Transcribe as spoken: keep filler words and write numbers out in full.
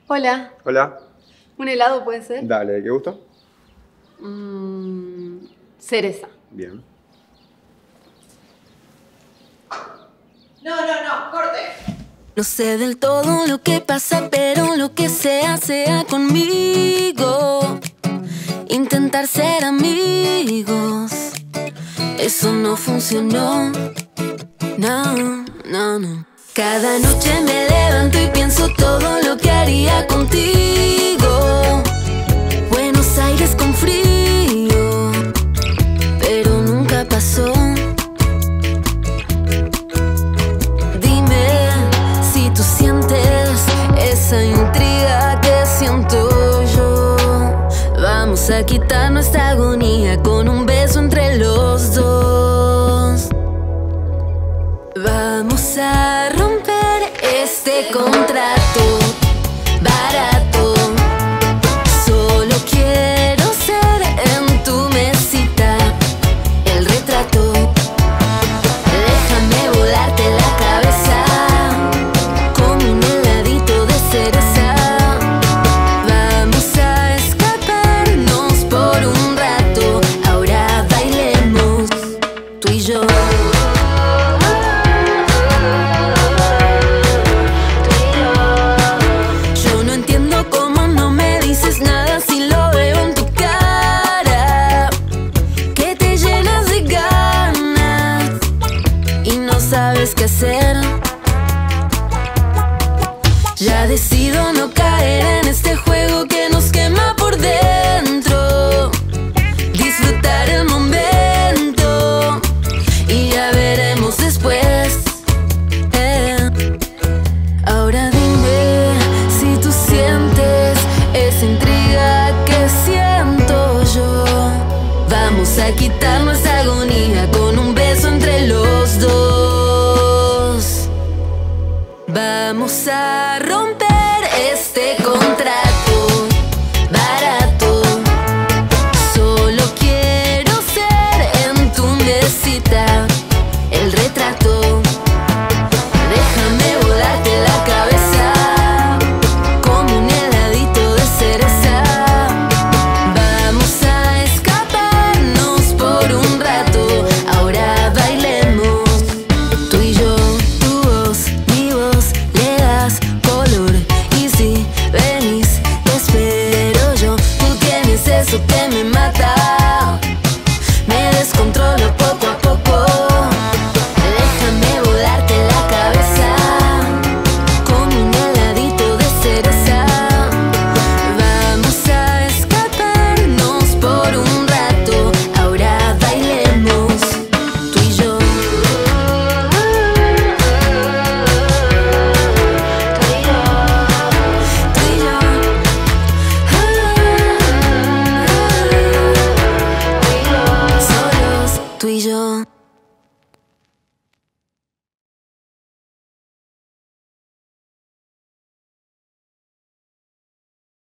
Hola, Hola, ¿un helado puede ser? dale, ¿de qué gusto? Mm, cereza. Bien. No, no, no, corte. No sé del todo lo que pasa, pero lo que sea, sea conmigo. Intentar ser amigos, eso no funcionó. No, no, no. Cada noche me levanto y pienso todo lo que haría contigo. Buenos Aires con frío, pero nunca pasó. Dime si tú sientes esa intriga que siento yo. Vamos a quitar nuestra agonía con un beso entre los dos. Vamos a romper este contrato barato. Solo quiero ser en tu mesita el retrato. Déjame volarte la cabeza con un heladito de cereza. Vamos a escaparnos por un rato. Ahora bailemos tú y yo. Yo no entiendo cómo no me dices nada si lo veo en tu cara, que te llenas de ganas y no sabes qué hacer. Ya decido no caer en este juego que nos quema por dentro. Disfrutar el momento y ya veremos después. Eh. Ahora dime si tú sientes esa intriga que siento yo. Vamos a quitar nuestra agonía con un beso entre los dos. Vamos a romper